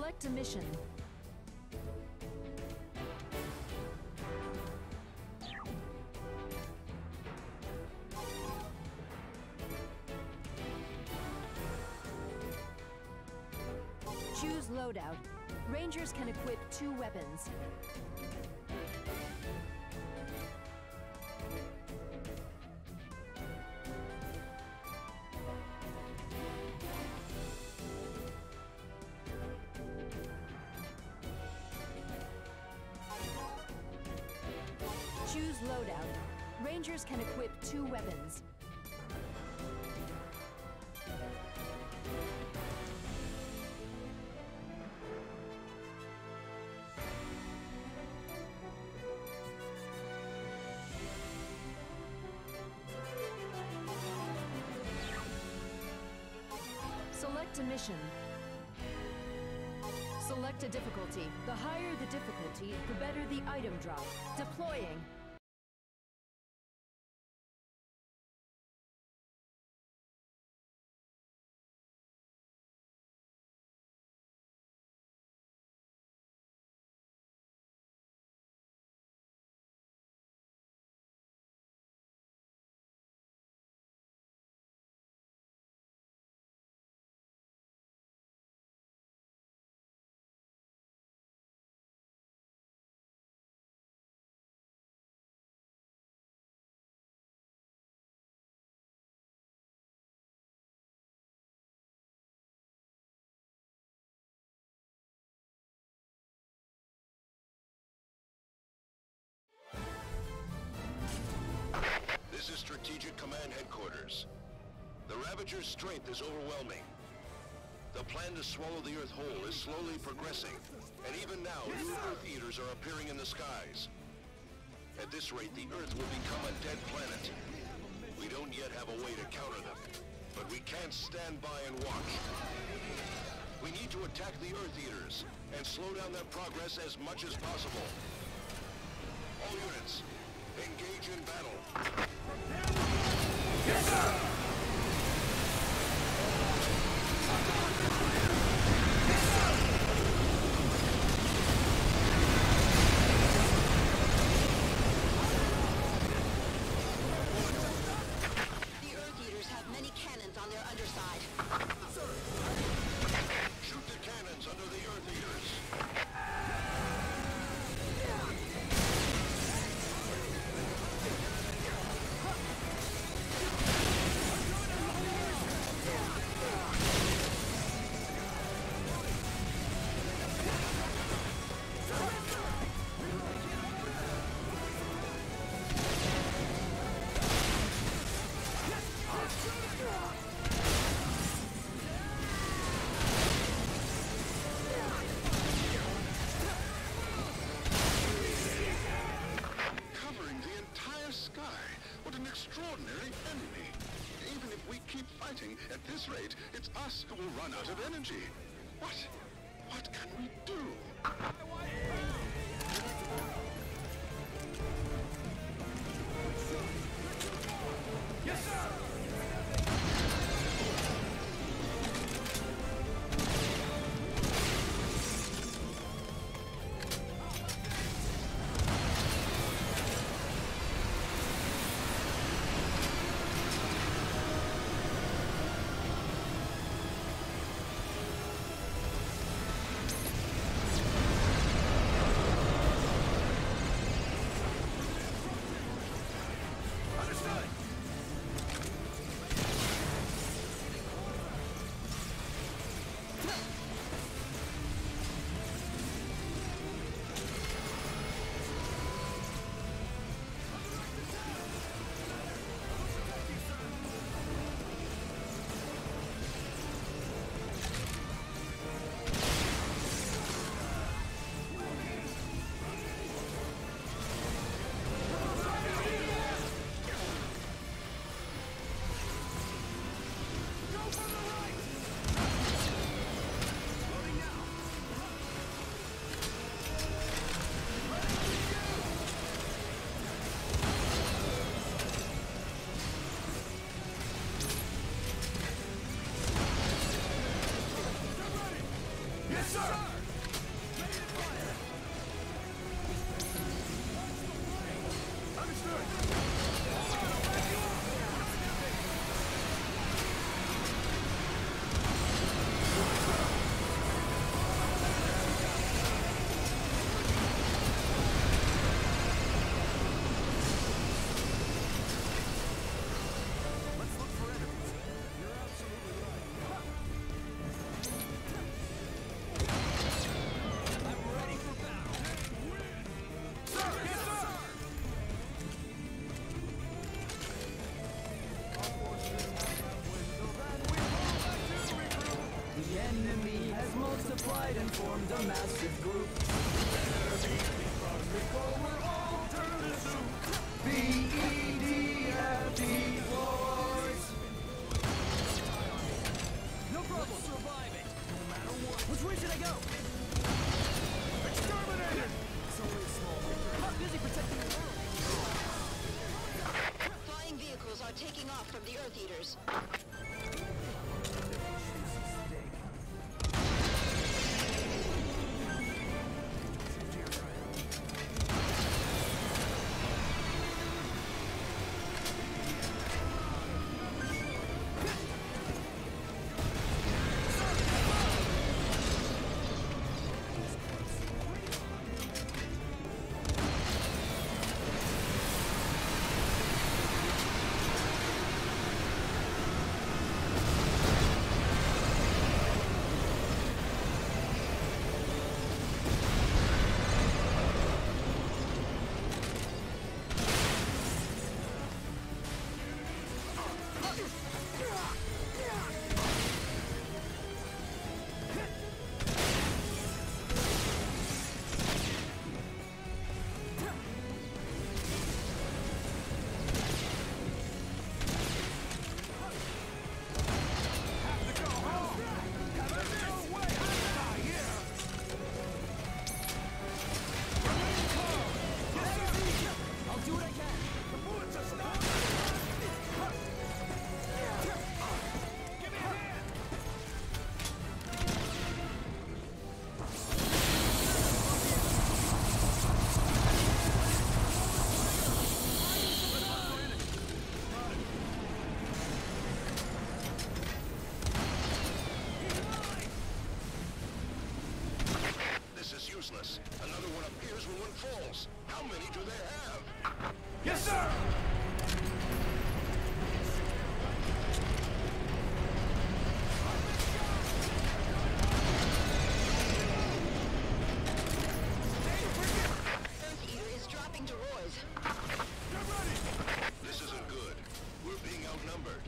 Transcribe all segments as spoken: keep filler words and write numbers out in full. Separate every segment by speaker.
Speaker 1: Select a mission. Choose loadout. Rangers can equip two weapons. Choose loadout. Rangers can equip two weapons. Select a mission. Select a difficulty. The higher the difficulty, the better the item drop. Deploying.
Speaker 2: This is Strategic Command Headquarters. The Ravager's strength is overwhelming. The plan to swallow the Earth whole is slowly progressing, and even now, new Earth Eaters are appearing in the skies. At this rate, the Earth will become a dead planet. We don't yet have a way to counter them, but we can't stand by and watch. We need to attack the Earth Eaters, and slow down their progress as much as possible. All units, engage in battle.
Speaker 3: Yes, sir!
Speaker 4: The Earth Eaters have many cannons on their underside.
Speaker 2: Shoot the cannons under the Earth Eaters.
Speaker 5: Covering the entire sky. What an extraordinary enemy. Even if we keep fighting at this rate, it's us who will run out of energy. What? What can we do?
Speaker 3: Yes, sir! Yes, sir! multiplied and formed a massive group. Before we're all turned to soup. B E D F E boys. No problem. Survive it. No matter what. Which way should I go? Exterminated! It's only a small victory. I'm not busy protecting the world.
Speaker 4: Flying vehicles are taking off from the Earth Eaters.
Speaker 2: Useless. Another one appears when one falls. How many do they have?
Speaker 3: Yes, sir!
Speaker 4: Earth Eater is dropping to Roy's.
Speaker 3: Get ready!
Speaker 2: This isn't good. We're being outnumbered.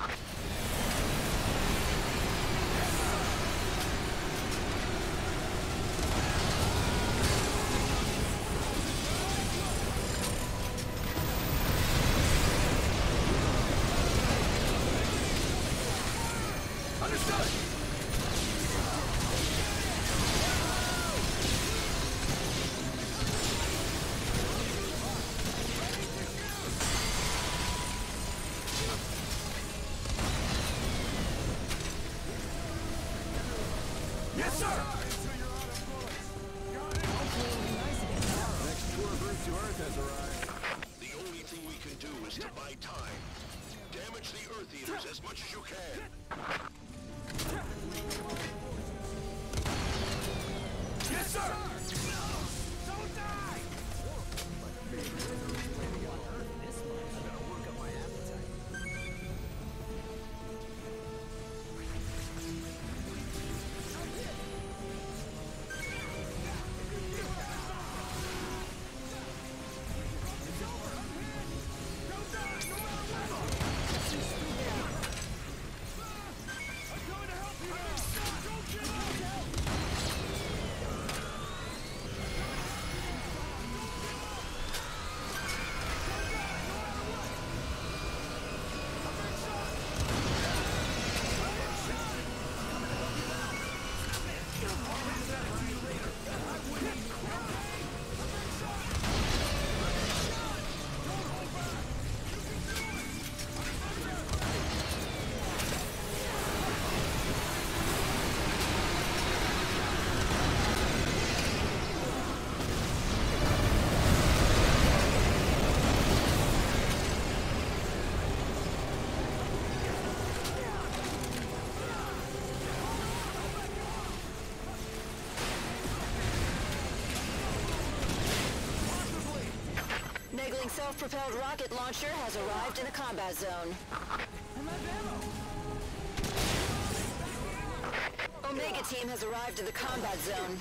Speaker 3: Yes, sir! Next tour boost to Earth has arrived.
Speaker 2: The only thing we can do is to buy time. Damage the Earth Eaters as much as you can.
Speaker 3: Yes, sir! Don't die!
Speaker 4: Negling self-propelled rocket launcher has arrived in the combat zone. Omega Team has arrived in the combat zone.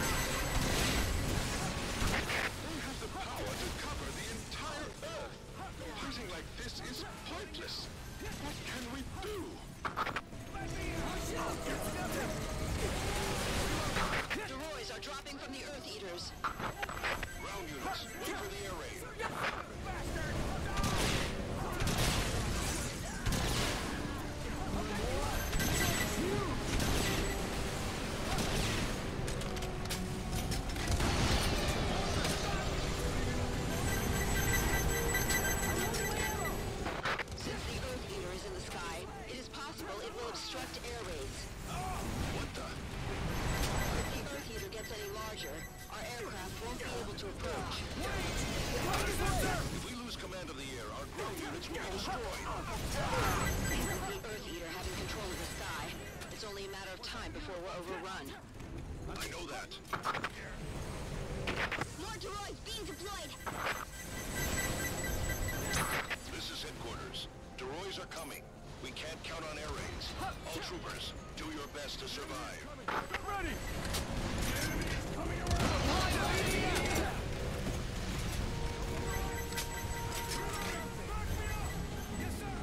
Speaker 5: They have the power to cover the entire Earth.
Speaker 2: ground units. Wait for the air raid.
Speaker 4: Since the Earth Eater is in the sky, it is possible it will obstruct air raids.
Speaker 2: What the?
Speaker 4: If the Earth Eater gets any larger, our aircraft won't be able to approach.
Speaker 2: If we lose command of the air, our ground units will be destroyed.
Speaker 4: With the Earth Eater having control of the sky, it's only a matter of time before we're overrun.
Speaker 2: I know that.
Speaker 4: More droids being deployed!
Speaker 2: This is headquarters. Deroys are coming. We can't count on air raids. All troopers, do your best to survive.
Speaker 3: Ready! The enemy is coming around! Line of E D F! Yes, sir!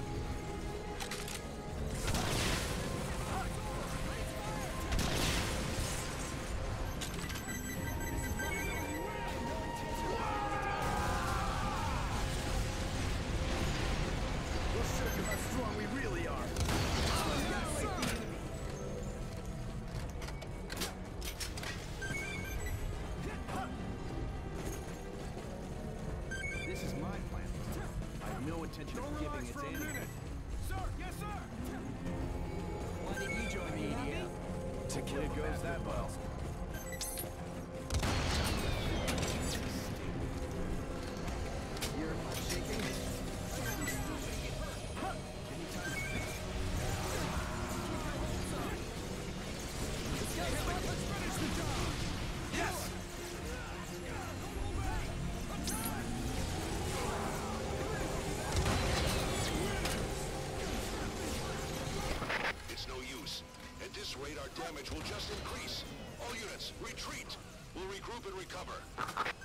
Speaker 3: We'll show you how strong we really are. This is my plan. I have no intention of giving it to anyone. Sir, yes, sir. Why didn't you join the E D F? To kill goes that well. You're shaking. Let's finish the job. Yes.
Speaker 2: It's no use. At this rate, our damage will just increase. All units, retreat. We'll regroup and recover.